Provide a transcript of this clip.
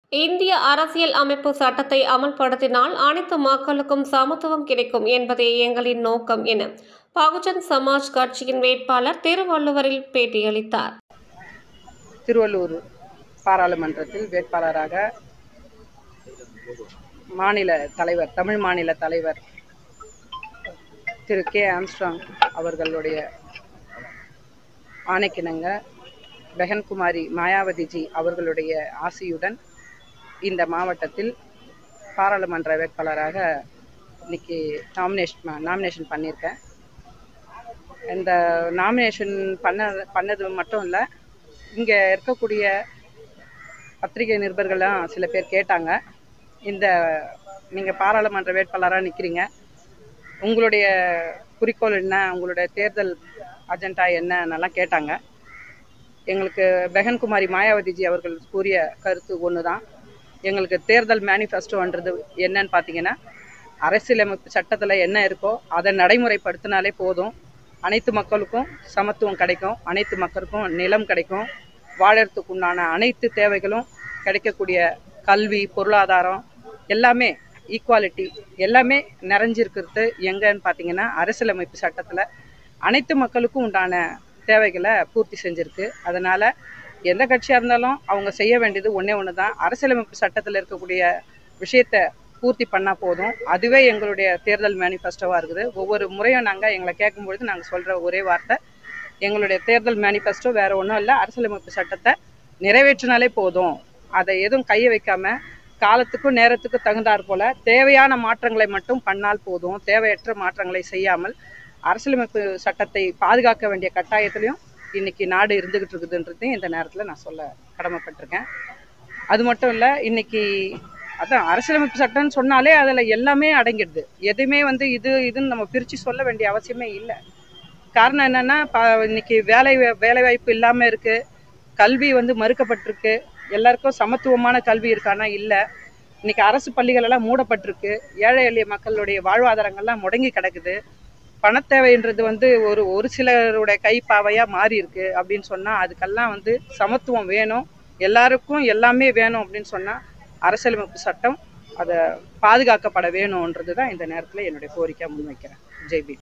இந்திய அரசியல் அமைப்பு சட்டத்தை அமல்படுத்தினால் அனைத்து மக்களுக்கும் சமத்துவம் கிடைக்கும் என்பதே எங்களின் நோக்கம் என பகுஜன் சமாஜ் கட்சியின் வேட்பாளர் திருவள்ளுவரில் பேட்டியளித்தார். திருவள்ளூர் பாராளுமன்றத்தில் வேட்பாளராக தமிழ் மாநில தலைவர் திரு கே. ஆம்ஸ்ட்ராங் அவர்களுடைய ஆணைக்கிணங்க பெஹன்குமாரி மாயாவதிஜி அவர்களுடைய ஆசியுடன் இந்த மாவட்டத்தில் பாராளுமன்ற வேட்பாளராக இன்னைக்கு நாமினேஷன் பண்ணியிருக்கேன். இந்த நாமினேஷன் பண்ணது மட்டும் இல்லை, இங்கே இருக்கக்கூடிய பத்திரிகை நிருபர்கள்லாம் சில பேர் கேட்டாங்க, நீங்கள் பாராளுமன்ற வேட்பாளராக நிற்கிறீங்க, உங்களுடைய குறிக்கோள் என்ன, உங்களுடைய தேர்தல் அஜெண்டா என்னன்னெல்லாம் கேட்டாங்க. எங்களுக்கு பெஹன்குமாரி மாயாவதிஜி அவர்கள் கூறிய கருத்து ஒன்று தான். எங்களுக்கு தேர்தல் மேனிஃபெஸ்டோன்றது என்னன்னு பார்த்தீங்கன்னா, அரசியலமைப்பு சட்டத்தில் என்ன இருக்கோ அதை நடைமுறைப்படுத்தினாலே போதும். அனைத்து மக்களுக்கும் சமத்துவம் கிடைக்கும், அனைத்து மக்களுக்கும் நிலம் கிடைக்கும், வாழறதுக்கு உண்டான அனைத்து தேவைகளும் கிடைக்கக்கூடிய கல்வி, பொருளாதாரம் எல்லாமே ஈக்குவாலிட்டி எல்லாமே நிறைஞ்சிருக்கிறது எங்கன்னு பார்த்தீங்கன்னா அரசியலமைப்பு சட்டத்தில் அனைத்து மக்களுக்கும் உண்டான தேவைகளை பூர்த்தி செஞ்சுருக்கு. அதனால் எந்த கட்சியாக இருந்தாலும் அவங்க செய்ய வேண்டியது ஒன்று தான், அரசியலமைப்பு சட்டத்தில் இருக்கக்கூடிய விஷயத்தை பூர்த்தி பண்ணால் போதும். அதுவே எங்களுடைய தேர்தல் மேனிஃபெஸ்டோவாக இருக்குது. ஒவ்வொரு முறையும் எங்களை கேட்கும்பொழுது நாங்கள் சொல்கிற ஒரே வார்த்தை, எங்களுடைய தேர்தல் மேனிஃபெஸ்டோ வேறு ஒன்றும் இல்லை, அரசியலமைப்பு சட்டத்தை நிறைவேற்றினாலே போதும். அதை எதுவும் கையை வைக்காமல் காலத்துக்கும் நேரத்துக்கும் தகுந்தாற் போல் தேவையான மாற்றங்களை மட்டும் பண்ணால் போதும். தேவையற்ற மாற்றங்களை செய்யாமல் அரசியலமைப்பு சட்டத்தை பாதுகாக்க வேண்டிய கட்டாயத்திலையும் இன்னைக்கு நாடு இருந்துகிட்டு இருக்குதுன்றதையும் இந்த நேரத்தில் நான் சொல்ல கடமைப்பட்டிருக்கேன். அது மட்டும் இல்லை, இன்னைக்கு அதான் அரசியலமைப்பு சட்டம்னு சொன்னாலே அதில் எல்லாமே அடங்கிடுது. எதுவுமே இதுன்னு நம்ம பிரித்து சொல்ல வேண்டிய அவசியமே இல்லை. காரணம் என்னென்னா, இன்னைக்கு வேலைவாய்ப்பு இல்லாமல் இருக்குது, கல்வி மறுக்கப்பட்டிருக்கு, எல்லாருக்கும் சமத்துவமான கல்வி இருக்கானா இல்லை, இன்னைக்கு அரசு பள்ளிகளெல்லாம் மூடப்பட்டிருக்கு, ஏழை எளிய மக்களுடைய வாழ்வாதாரங்கள்லாம் முடங்கி கிடக்குது, பணத்தேவைன்றது ஒரு சிலருடைய கைப்பாவையாக மாறி இருக்கு அப்படின்னு சொன்னால் அதுக்கெல்லாம் சமத்துவம் வேணும், எல்லாருக்கும் எல்லாமே வேணும் அப்படின்னு சொன்னால் அரசியலமைப்பு சட்டம் அதை பாதுகாக்கப்பட வேணும்ன்றது தான் இந்த நேரத்தில் என்னுடைய கோரிக்கையாக முன்வைக்கிறேன். ஜெய்பி.